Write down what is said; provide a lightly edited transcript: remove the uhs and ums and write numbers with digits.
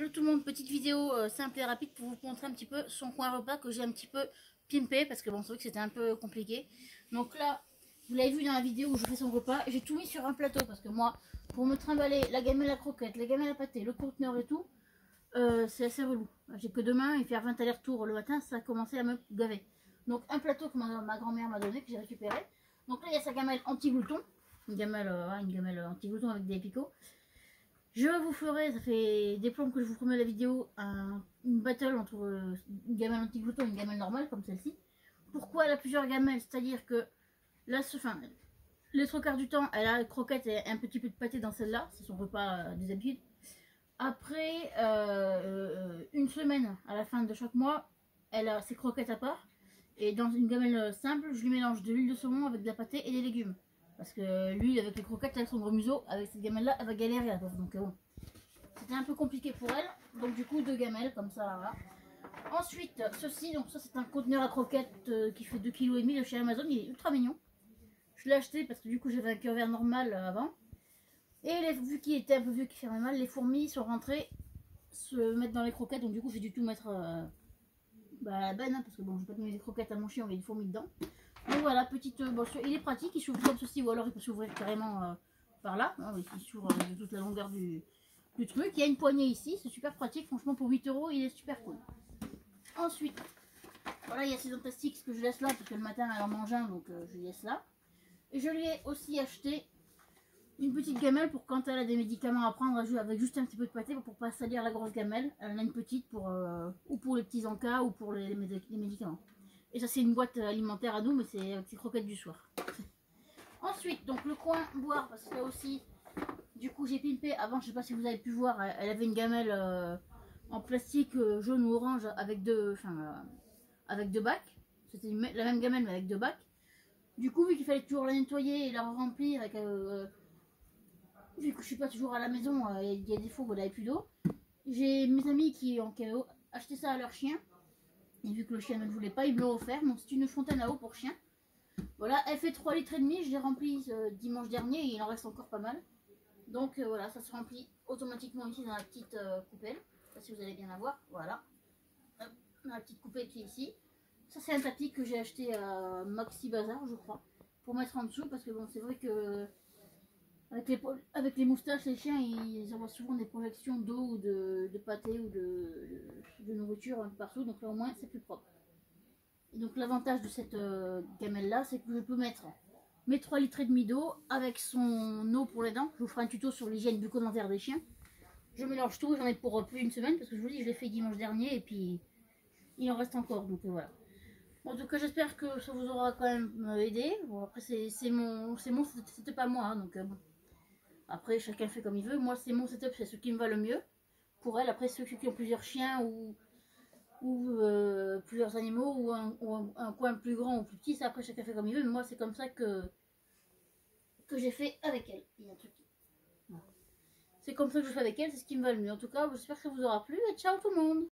Salut tout le monde, petite vidéo simple et rapide pour vous montrer un petit peu son coin repas que j'ai un petit peu pimpé parce que bon, c'est vrai que c'était un peu compliqué. Donc là, vous l'avez vu dans la vidéo où je fais son repas, j'ai tout mis sur un plateau parce que moi, pour me trimballer la gamelle à croquettes, la gamelle à pâté, le conteneur et tout, c'est assez relou. J'ai que 2 mains et faire 20 allers-retours le matin, ça a commencé à me gaver. Donc un plateau que ma grand-mère m'a donné, que j'ai récupéré. Donc là, il y a sa gamelle anti-glouton, une gamelle anti-glouton avec des picots. Je vous ferai, ça fait des plombs que je vous promets la vidéo, une battle entre une gamelle anti-glouton et une gamelle normale comme celle-ci. Pourquoi elle a plusieurs gamelles? C'est-à-dire que là, les trois quarts du temps, elle a croquette et un petit peu de pâté dans celle-là, c'est son repas des habitudes. Après une semaine, à la fin de chaque mois, elle a ses croquettes à part. Et dans une gamelle simple, je lui mélange de l'huile de saumon avec de la pâté et des légumes. Parce que l'huile avec les croquettes, elle son gros museau, avec cette gamelle-là, elle va galérer à la pauvre. Donc bon, c'était un peu compliqué pour elle. Donc du coup, 2 gamelles comme ça, voilà. Ensuite, ceci, donc ça c'est un conteneur à croquettes qui fait 2,5 kg de chez Amazon. Il est ultra mignon. Je l'ai acheté parce que du coup j'avais un cœur vert normal avant. Et vu qu'il était un peu vieux, qu'il fermait mal, les fourmis sont rentrées se mettre dans les croquettes. Donc du coup j'ai dû tout mettre à la benne, hein, parce que bon, je vais pas te mettre des croquettes à mon chien, on met des fourmis dedans. Donc voilà, petite. Bon, il est pratique, il s'ouvre comme ceci, ou alors il peut s'ouvrir carrément par là. Hein, il s'ouvre de toute la longueur du truc. Il y a une poignée ici, c'est super pratique. Franchement, pour 8 euros, il est super cool. Ensuite, voilà, il y a ces Antastix que je laisse là, parce que le matin elle en mange un, donc je les laisse là. Et je lui ai aussi acheté une petite gamelle pour quand elle a des médicaments à prendre avec juste un petit peu de pâté pour pas salir la grosse gamelle. Elle en a une petite pour ou pour les petits encas ou pour les médicaments. Et ça c'est une boîte alimentaire à nous, mais c'est avec ses croquettes du soir. Ensuite, donc le coin boire, parce que là aussi, du coup j'ai pimpé. Avant, je sais pas si vous avez pu voir, elle avait une gamelle en plastique jaune ou orange avec avec 2 bacs. C'était la même gamelle mais avec 2 bacs. Du coup, vu qu'il fallait toujours la nettoyer et la remplir avec vu que je suis pas toujours à la maison, il y a des fois où il n'y avait plus d'eau. J'ai mes amis qui ont acheté ça à leur chien. Et vu que le chien ne le voulait pas, ils me l'ont offert. Donc c'est une fontaine à eau pour chien. Voilà, elle fait 3,5 litres. Je l'ai remplie dimanche dernier et il en reste encore pas mal. Donc voilà, ça se remplit automatiquement ici dans la petite coupelle. Je sais pas si vous allez bien la voir. Voilà. Hop, dans la petite coupelle qui est ici. Ça c'est un tapis que j'ai acheté à Maxi Bazar, je crois. Pour mettre en dessous parce que bon, c'est vrai que avec les moustaches, les chiens, ils envoient souvent des projections d'eau ou de pâté ou de nourriture un peu partout. Donc là, au moins, c'est plus propre. Et donc, l'avantage de cette gamelle-là, c'est que je peux mettre mes 3,5 litres d'eau avec son eau pour les dents. Je vous ferai un tuto sur l'hygiène bucco-dentaire des chiens. Je mélange tout, j'en ai pour plus d'une semaine parce que je vous dis, je l'ai fait dimanche dernier et puis il en reste encore. Donc voilà. En tout cas, j'espère que ça vous aura quand même aidé. Bon, après, c'était pas moi, hein, donc bon. Après, chacun fait comme il veut. Moi, c'est mon setup, c'est ce qui me va le mieux. Pour elle, après, ceux qui ont plusieurs chiens ou plusieurs animaux ou un coin plus grand ou plus petit, ça après, chacun fait comme il veut. Mais moi, c'est comme ça que j'ai fait avec elle. Il y a un truc. Voilà. C'est comme ça que je fais avec elle, c'est ce qui me va le mieux. En tout cas, j'espère que ça vous aura plu et ciao tout le monde!